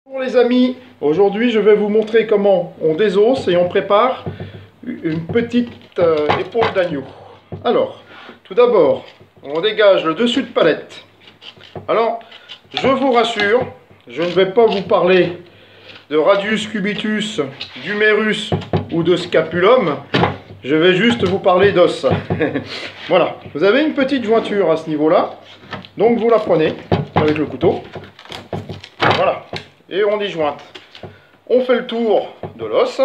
Bonjour les amis, aujourd'hui je vais vous montrer comment on désosse et on prépare une petite épaule d'agneau. Alors, tout d'abord, on dégage le dessus de palette. Alors, je vous rassure, je ne vais pas vous parler de radius cubitus, d'humérus ou de scapulum. Je vais juste vous parler d'os. Voilà, vous avez une petite jointure à ce niveau-là. Donc vous la prenez avec le couteau. Voilà, et on disjointe. On fait le tour de l'os.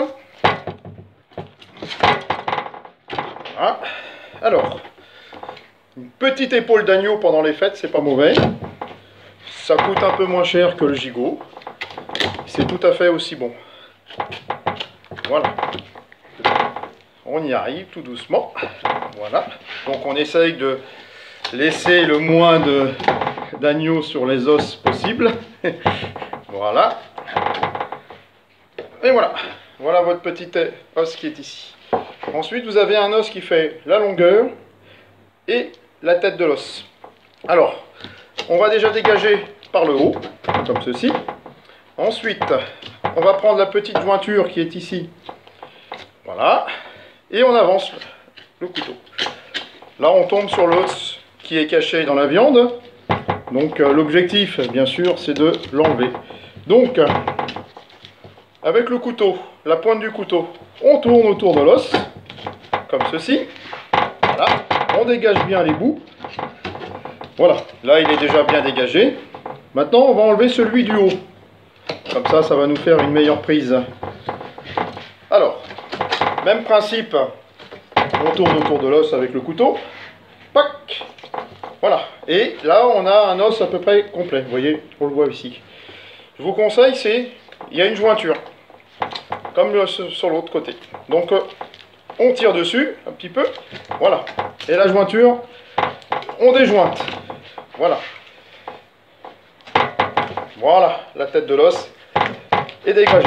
Voilà. Alors, une petite épaule d'agneau pendant les fêtes, c'est pas mauvais. Ça coûte un peu moins cher que le gigot. C'est tout à fait aussi bon. Voilà. On y arrive tout doucement. Voilà. Donc on essaye de laisser le moins d'agneau sur les os possible. Voilà. Et voilà. Voilà votre petit os qui est ici. Ensuite, vous avez un os qui fait la longueur et la tête de l'os. Alors, on va déjà dégager par le haut, comme ceci. Ensuite, on va prendre la petite jointure qui est ici. Voilà. Et on avance le couteau. Là, on tombe sur l'os qui est caché dans la viande. Donc, l'objectif, bien sûr, c'est de l'enlever. Donc, avec le couteau, la pointe du couteau, on tourne autour de l'os, comme ceci. Voilà. On dégage bien les bouts. Voilà. Là, il est déjà bien dégagé. Maintenant, on va enlever celui du haut. Comme ça, ça va nous faire une meilleure prise. Alors, même principe, on tourne autour de l'os avec le couteau. Pac. Voilà. Et là, on a un os à peu près complet. Vous voyez, on le voit ici. Je vous conseille, il y a une jointure, comme sur l'autre côté. Donc, on tire dessus un petit peu. Voilà. Et la jointure, on déjointe. Voilà. Voilà, la tête de l'os est dégagée.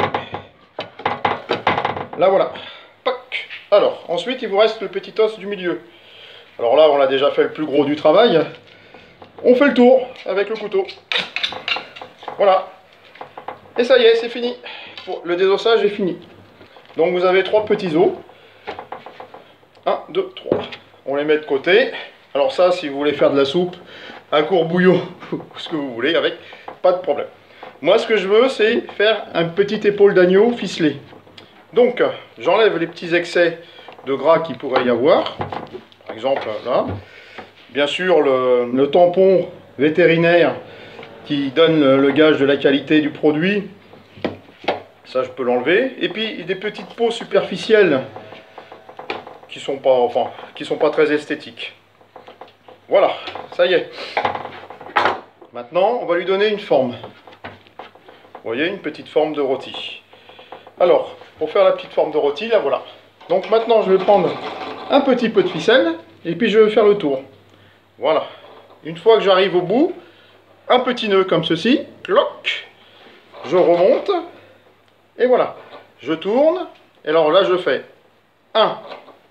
Là, voilà. Pac. Alors, ensuite, il vous reste le petit os du milieu. Alors là, on a déjà fait le plus gros du travail. On fait le tour avec le couteau. Voilà. Et ça y est, c'est fini. Le désossage est fini. Donc, vous avez 3 petits os. 1, 2, 3. On les met de côté. Alors ça, si vous voulez faire de la soupe, un courbouillon, ce que vous voulez avec, pas de problème. Moi, ce que je veux, c'est faire un petit épaule d'agneau ficelé. Donc, j'enlève les petits excès de gras qu'il pourrait y avoir. Par exemple, là. Bien sûr, le tampon vétérinaire qui donne le gage de la qualité du produit. Ça, je peux l'enlever. Et puis, des petites peaux superficielles qui sont pas très esthétiques. Voilà, ça y est. Maintenant, on va lui donner une forme. Vous voyez, une petite forme de rôti. Alors, pour faire la petite forme de rôti, là voilà. Donc maintenant, je vais prendre un petit peu de ficelle et puis je vais faire le tour. Voilà. Une fois que j'arrive au bout, un petit nœud comme ceci. Cloc. Je remonte. Et voilà. Je tourne. Et alors là, je fais 1,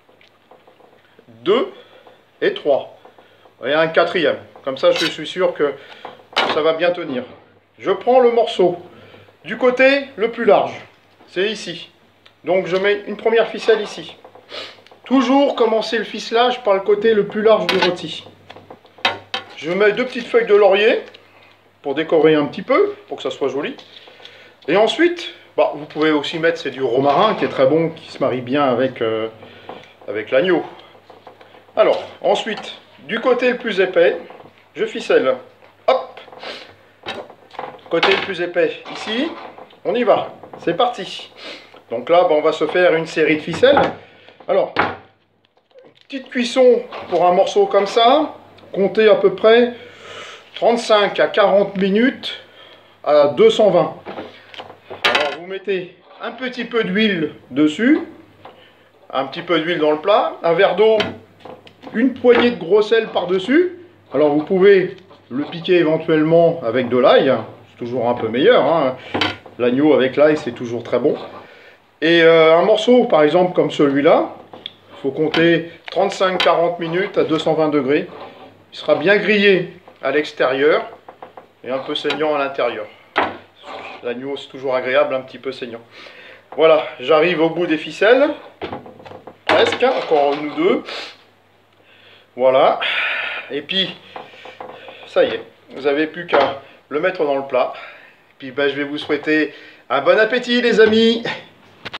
2 et 3. Et un quatrième. Comme ça, je suis sûr que ça va bien tenir. Je prends le morceau du côté le plus large. C'est ici. Donc, je mets une première ficelle ici. Toujours commencer le ficelage par le côté le plus large du rôti. Je mets 2 petites feuilles de laurier pour décorer un petit peu, pour que ça soit joli. Et ensuite, vous pouvez aussi mettre, c'est du romarin qui est très bon, qui se marie bien avec l'agneau. Alors, ensuite, du côté le plus épais, je ficelle. Hop. Côté le plus épais, ici, on y va. C'est parti. Donc là, on va se faire une série de ficelles. Alors, petite cuisson pour un morceau comme ça. Comptez à peu près 35 à 40 minutes à 220. Alors, vous mettez un petit peu d'huile dessus. Un petit peu d'huile dans le plat. Un verre d'eau. Une poignée de gros sel par-dessus. Alors vous pouvez le piquer éventuellement avec de l'ail. C'est toujours un peu meilleur. Hein. L'agneau avec l'ail, c'est toujours très bon. Et un morceau, par exemple, comme celui-là, il faut compter 35-40 minutes à 220 degrés. Il sera bien grillé à l'extérieur et un peu saignant à l'intérieur. L'agneau, c'est toujours agréable, un petit peu saignant. Voilà, j'arrive au bout des ficelles. Presque, hein, encore une ou deux. Voilà. Et puis, ça y est, vous n'avez plus qu'à le mettre dans le plat. Et puis, ben, je vais vous souhaiter un bon appétit, les amis.